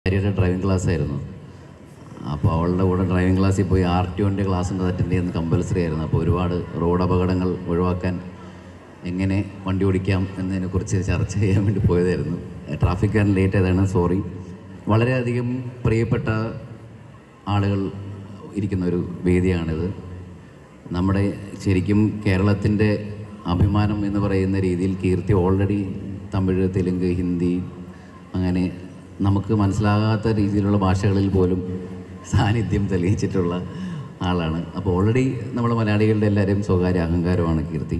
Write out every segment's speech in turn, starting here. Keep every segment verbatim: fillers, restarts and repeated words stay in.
ഭാര്യയുടെ driving class ആയിരുന്നു. അപ്പോൾ അവളുടെ കൂടെ ഡ്രൈവിംഗ് ക്ലാസ്സിൽ പോയി ആർ ടി ഒൻ്റെ ക്ലാസ് ഉണ്ട്, അറ്റൻഡ് ചെയ്യുന്നത് കമ്പൽസറി ആയിരുന്നു. അപ്പോൾ ഒരുപാട് റോഡ് അപകടങ്ങൾ ഒഴിവാക്കാൻ എങ്ങനെ വണ്ടി ഓടിക്കാം എന്നതിനെക്കുറിച്ച് ചർച്ച ചെയ്യാൻ വേണ്ടി പോയതായിരുന്നു. ട്രാഫിക് ആൻഡ് ലേറ്റ് ആയതാണ്, സോറി. വളരെയധികം പ്രിയപ്പെട്ട ആളുകൾ ഇരിക്കുന്ന ഒരു വേദിയാണിത്. നമ്മുടെ ശരിക്കും കേരളത്തിൻ്റെ അഭിമാനം എന്ന് പറയുന്ന രീതിയിൽ കീർത്തി ഓൾറെഡി തമിഴ്, തെലുങ്ക്, ഹിന്ദി അങ്ങനെ നമുക്ക് മനസ്സിലാകാത്ത രീതിയിലുള്ള ഭാഷകളിൽ പോലും സാന്നിധ്യം തെളിയിച്ചിട്ടുള്ള ആളാണ്. അപ്പോൾ ഓൾറെഡി നമ്മൾ മലയാളികളുടെ എല്ലാവരെയും സ്വകാര്യ അഹങ്കാരമാണ് കീർത്തി.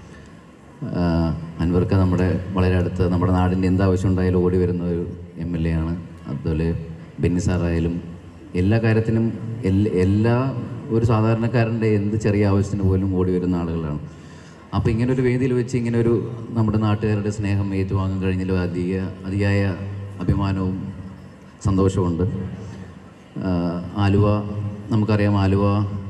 അൻവർക്ക നമ്മുടെ വളരെ അടുത്ത് നമ്മുടെ നാടിൻ്റെ എന്താവശ്യം ഉണ്ടായാലും ഓടി വരുന്ന ഒരു എം എൽ എ ആണ്. അതുപോലെ ബെന്നി സാറായാലും എല്ലാ കാര്യത്തിനും എല്ലാ ഒരു സാധാരണക്കാരൻ്റെ എന്ത് ചെറിയ ആവശ്യത്തിന് പോലും ഓടി വരുന്ന ആളുകളാണ്. അപ്പോൾ ഇങ്ങനൊരു വേദിയിൽ വെച്ച് ഇങ്ങനൊരു നമ്മുടെ നാട്ടുകാരുടെ സ്നേഹം ഏറ്റുവാങ്ങാൻ കഴിഞ്ഞാലും അധിക അതിയായ അഭിമാനവും സന്തോഷമുണ്ട്. ആലുവ നമുക്കറിയാം, ആലുവ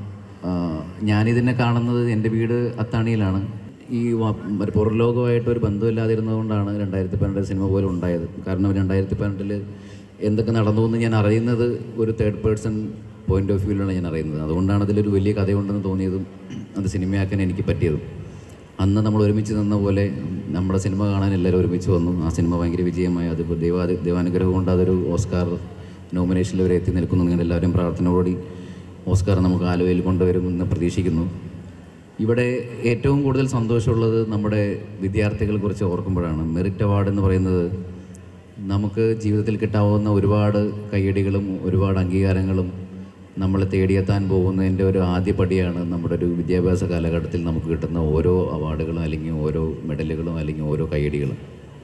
ഞാനിതിനെ കാണുന്നത് എൻ്റെ വീട് അത്താണിയിലാണ്. ഈ പുറം ലോകമായിട്ട് ഒരു ബന്ധമില്ലാതിരുന്നതുകൊണ്ടാണ് രണ്ടായിരത്തി പന്ത്രണ്ട് സിനിമ പോലും ഉണ്ടായത്. കാരണം രണ്ടായിരത്തി പന്ത്രണ്ടിൽ എന്തൊക്കെ നടന്നു എന്ന് ഞാൻ അറിയുന്നത് ഒരു തേർഡ് പേഴ്സൺ പോയിൻ്റ് ഓഫ് വ്യൂവിലാണ് ഞാൻ അറിയുന്നത്. അതുകൊണ്ടാണ് അതിലൊരു വലിയ കഥയുണ്ടെന്ന് തോന്നിയതും അത് സിനിമയാക്കാൻ എനിക്ക് പറ്റിയതും. അന്ന് നമ്മൾ ഒരുമിച്ച് നിന്ന പോലെ നമ്മുടെ സിനിമ കാണാൻ എല്ലാവരും ഒരുമിച്ച് വന്നു. ആ സിനിമ ഭയങ്കര വിജയമായി. അത് ദൈവാ ദൈവാനുഗ്രഹം കൊണ്ട് അതൊരു ഓസ്കാർ നോമിനേഷനിൽ വരെ എത്തി നിൽക്കുന്നു. നിങ്ങൾ എല്ലാവരും പ്രാർത്ഥനയോടുകൂടി ഓസ്കാർ നമുക്ക് ആലുവയിൽ കൊണ്ടുവരുമെന്ന് പ്രതീക്ഷിക്കുന്നു. ഇവിടെ ഏറ്റവും കൂടുതൽ സന്തോഷമുള്ളത് നമ്മുടെ വിദ്യാർത്ഥികളെ കുറിച്ച് ഓർക്കുമ്പോഴാണ്. മെറിറ്റ് അവാർഡ് എന്ന് പറയുന്നത് നമുക്ക് ജീവിതത്തിൽ കിട്ടാവുന്ന ഒരുപാട് കയ്യടികളും ഒരുപാട് അംഗീകാരങ്ങളും നമ്മളെ തേടിയെത്താൻ പോകുന്നതിൻ്റെ ഒരു ആദ്യ പടിയാണ് നമ്മുടെ ഒരു വിദ്യാഭ്യാസ കാലഘട്ടത്തിൽ നമുക്ക് കിട്ടുന്ന ഓരോ അവാർഡുകളും അല്ലെങ്കിൽ ഓരോ മെഡലുകളും അല്ലെങ്കിൽ ഓരോ കയ്യടികളും.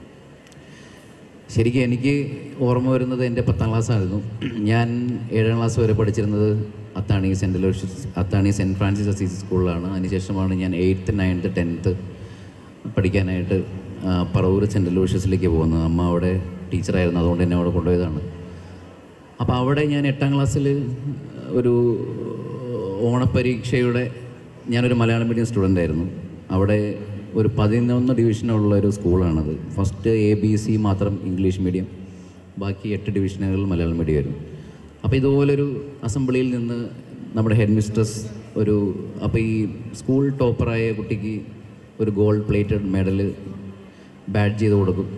ശരിക്കും എനിക്ക് ഓർമ്മ വരുന്നത് എൻ്റെ പത്താം ക്ലാസ്സായിരുന്നു. ഞാൻ ഏഴാം ക്ലാസ് വരെ പഠിച്ചിരുന്നത് Athani saint Aloysius Athani saint Francis Assisi സ്കൂളിലാണ്. അതിനുശേഷമാണ് ഞാൻ എയ്ത്ത് നയൻത്ത് ടെൻത്ത് പഠിക്കാനായിട്ട് പറവൂർ സെൻറ്റ് അലോഷ്യസിലേക്ക് പോകുന്നത്. അമ്മ അവിടെ ടീച്ചറായിരുന്നു, അതുകൊണ്ട് എന്നെ അവിടെ കൊണ്ടുപോയതാണ്. അപ്പോൾ അവിടെ ഞാൻ എട്ടാം ക്ലാസ്സിൽ ഒരു ഓണപ്പരീക്ഷയുടെ ഞാനൊരു മലയാളം മീഡിയം സ്റ്റുഡൻ്റ് ആയിരുന്നു. അവിടെ ഒരു പതിനൊന്ന് ഡിവിഷനുള്ള ഒരു സ്കൂളാണത്. ഫസ്റ്റ് എ ബി സി മാത്രം ഇംഗ്ലീഷ് മീഡിയം, ബാക്കി എട്ട് ഡിവിഷനുകൾ മലയാളം മീഡിയം ആയിരുന്നു. അപ്പോൾ ഇതുപോലൊരു അസംബ്ലിയിൽ നിന്ന് നമ്മുടെ ഹെഡ് മിസ്ട്രസ് ഒരു അപ്പോൾ ഈ സ്കൂൾ ടോപ്പറായ കുട്ടിക്ക് ഒരു ഗോൾഡ് പ്ലേറ്റഡ് മെഡൽ ബാഡ് ചെയ്ത് കൊടുക്കും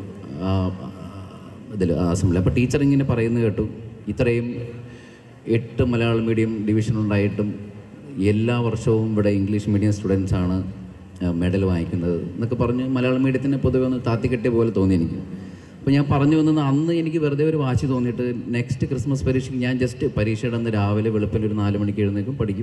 ഇതിൽ അസംബ്ലി. അപ്പോൾ ടീച്ചർ ഇങ്ങനെ പറയുന്നത് കേട്ടു, ഇത്രയും എട്ട് മലയാളം മീഡിയം ഡിവിഷൻ ഉണ്ടായിട്ടും എല്ലാ വർഷവും ഇവിടെ ഇംഗ്ലീഷ് മീഡിയം സ്റ്റുഡൻസാണ് മെഡൽ വാങ്ങിക്കുന്നത് എന്നൊക്കെ പറഞ്ഞ് മലയാളം മീഡിയത്തിന് പൊതുവെ ഒന്ന് താത്തിക്കെട്ടിയ പോലെ തോന്നി എനിക്ക്. അപ്പോൾ ഞാൻ പറഞ്ഞു വന്നത് അന്ന് എനിക്ക് വെറുതെ ഒരു വാശി തോന്നിയിട്ട് നെക്സ്റ്റ് ക്രിസ്മസ് പരീക്ഷയ്ക്ക് ഞാൻ ജസ്റ്റ് പരീക്ഷയുടെ അന്ന് രാവിലെ വെളുപ്പിൽ ഒരു നാല് മണിക്ക് എഴുന്നേക്കും, പഠിക്കും.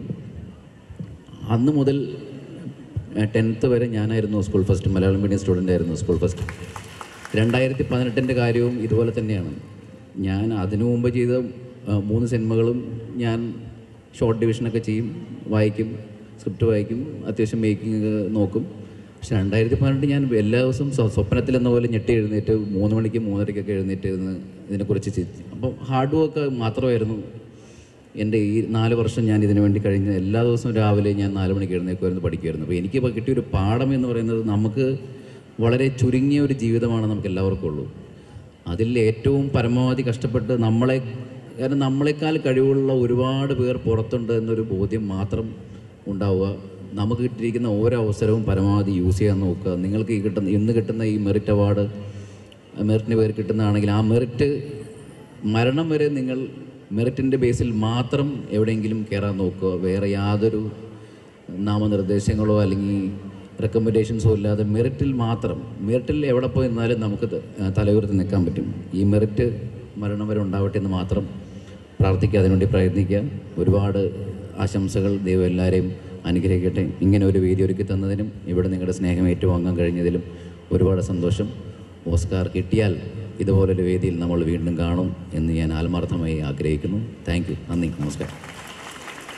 അന്ന് മുതൽ ടെൻത്ത് വരെ ഞാനായിരുന്നു school first, Malayalam medium student ആയിരുന്നു സ്കൂൾ ഫസ്റ്റ്. രണ്ടായിരത്തി പതിനെട്ടിൻ്റെ കാര്യവും ഇതുപോലെ തന്നെയാണ്. ഞാൻ അതിനു മുമ്പ് ചെയ്ത മൂന്ന് സിനിമകളും ഞാൻ ഷോർട്ട് ഡിവിഷനൊക്കെ ചെയ്യും, വായിക്കും, സ്ക്രിപ്റ്റ് വായിക്കും, അത്യാവശ്യം മേക്കിംഗ് നോക്കും. പക്ഷെ രണ്ടായിരത്തി പതിനെട്ട് ഞാൻ എല്ലാ ദിവസവും സ്വപ്നത്തിൽ എന്ന പോലെ ഞെട്ടി എഴുന്നേറ്റ് മൂന്ന് മണിക്ക് മൂന്നരയ്ക്കൊക്കെ എഴുന്നേറ്റ് ഇരുന്ന് ഇതിനെക്കുറിച്ച് ചിന്തിച്ചു. അപ്പം ഹാർഡ് വർക്ക് മാത്രമായിരുന്നു എൻ്റെ ഈ നാല് വർഷം ഞാൻ ഇതിനു വേണ്ടി കഴിഞ്ഞ എല്ലാ ദിവസവും രാവിലെ ഞാൻ നാല് മണിക്ക് എഴുന്നേക്കുമായിരുന്നു, പഠിക്കുമായിരുന്നു. അപ്പോൾ എനിക്കിപ്പോൾ കിട്ടിയൊരു പാഠം എന്ന് പറയുന്നത് നമുക്ക് വളരെ ചുരുങ്ങിയ ഒരു ജീവിതമാണ് നമുക്ക് എല്ലാവർക്കും ഉള്ളൂ. അതിൽ ഏറ്റവും പരമാവധി കഷ്ടപ്പെട്ട് നമ്മളെ കാരണം നമ്മളെക്കാൾ കഴിവുള്ള ഒരുപാട് പേർ പുറത്തുണ്ട് എന്നൊരു ബോധ്യം മാത്രം ഉണ്ടാവുക. നമുക്ക് കിട്ടിയിരിക്കുന്ന ഓരോ അവസരവും പരമാവധി യൂസ് ചെയ്യാൻ നോക്കുക. നിങ്ങൾക്ക് ഈ കിട്ടുന്ന ഇന്ന് കിട്ടുന്ന ഈ മെറിറ്റ് അവാർഡ് മെറിറ്റിന് പേര് കിട്ടുന്നതാണെങ്കിൽ ആ മെറിറ്റ് മരണം വരെ നിങ്ങൾ മെറിറ്റിൻ്റെ ബേസിൽ മാത്രം എവിടെയെങ്കിലും കയറാൻ നോക്കുക. വേറെ യാതൊരു നാമനിർദ്ദേശങ്ങളോ അല്ലെങ്കിൽ റെക്കമെൻഡേഷൻസോ ഇല്ലാതെ മെറിറ്റിൽ മാത്രം, മെറിറ്റിൽ എവിടെ പോയി നിന്നാലും നമുക്ക് തലയുയർത്തി നിൽക്കാൻ പറ്റും. ഈ മെറിറ്റ് മരണം വരെ ഉണ്ടാവട്ടെ എന്ന് മാത്രം പ്രാർത്ഥിക്കുക, അതിനുവേണ്ടി പ്രയത്നിക്കുക. ഒരുപാട് ആശംസകൾ. ദൈവം എല്ലാവരെയും അനുഗ്രഹിക്കട്ടെ. ഇങ്ങനെ ഒരു വേദി ഒരുക്കി തന്നതിനും ഇവിടെ നിങ്ങളുടെ സ്നേഹം ഏറ്റുവാങ്ങാൻ കഴിഞ്ഞതിലും ഒരുപാട് സന്തോഷം. ഓസ്കാർ കിട്ടിയാൽ ഇതുപോലൊരു വേദിയിൽ നമ്മൾ വീണ്ടും കാണും എന്ന് ഞാൻ ആത്മാർത്ഥമായി ആഗ്രഹിക്കുന്നു. Thank you. നന്ദി, നമസ്കാരം.